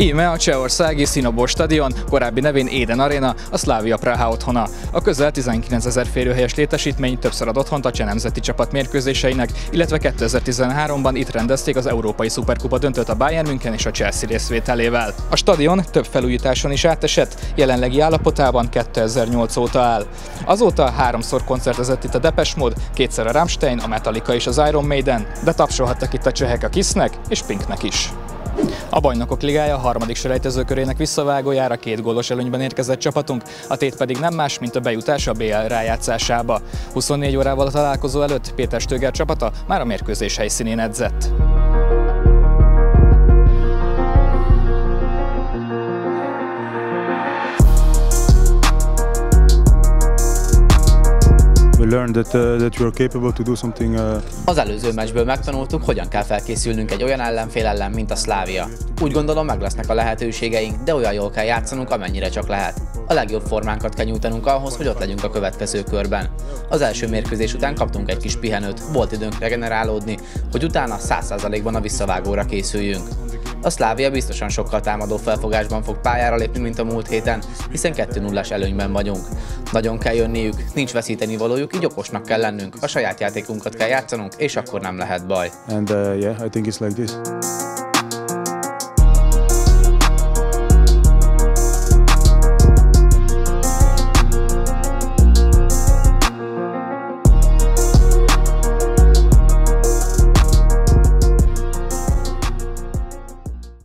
Íme a csehországi Sinobor stadion, korábbi nevén Eden Arena, a Slavia Praha otthona. A közel 19 000 férőhelyes létesítmény többször ad otthont a cseh nemzeti csapat mérkőzéseinek, illetve 2013-ban itt rendezték az Európai Szuperkupa döntőt a Bayern München és a Chelsea részvételével. A stadion több felújításon is átesett, jelenlegi állapotában 2008 óta áll. Azóta 3-szor koncertezett itt a Depeche Mode, 2-szer a Rammstein, a Metallica és az Iron Maiden, de tapsolhattak itt a csehek a Kissnek és Pinknek is. A Bajnokok Ligája harmadik selejtezőkörének visszavágójára 2 gólos előnyben érkezett csapatunk, a tét pedig nem más, mint a bejutás a BL rájátszásába. 24 órával a találkozó előtt Péter Stöger csapata már a mérkőzés helyszínén edzett. Az előző meccsből megtanultuk, hogyan kell felkészülnünk egy olyan ellenfél ellen, mint a Slavia. Úgy gondolom, meg lesznek a lehetőségeink, de olyan jól kell játszanunk, amennyire csak lehet. A legjobb formánkat kell nyújtanunk ahhoz, hogy ott legyünk a következő körben. Az első mérkőzés után kaptunk egy kis pihenőt, volt időnk regenerálódni, hogy utána 100%-ban a visszavágóra készüljünk. A Slavia biztosan sokkal támadó felfogásban fog pályára lépni, mint a múlt héten, hiszen 2-0-as előnyben vagyunk. Nagyon kell jönniük, nincs veszíteni valójuk, így okosnak kell lennünk, a saját játékunkat kell játszanunk, és akkor nem lehet baj. Yeah, I think it's like this.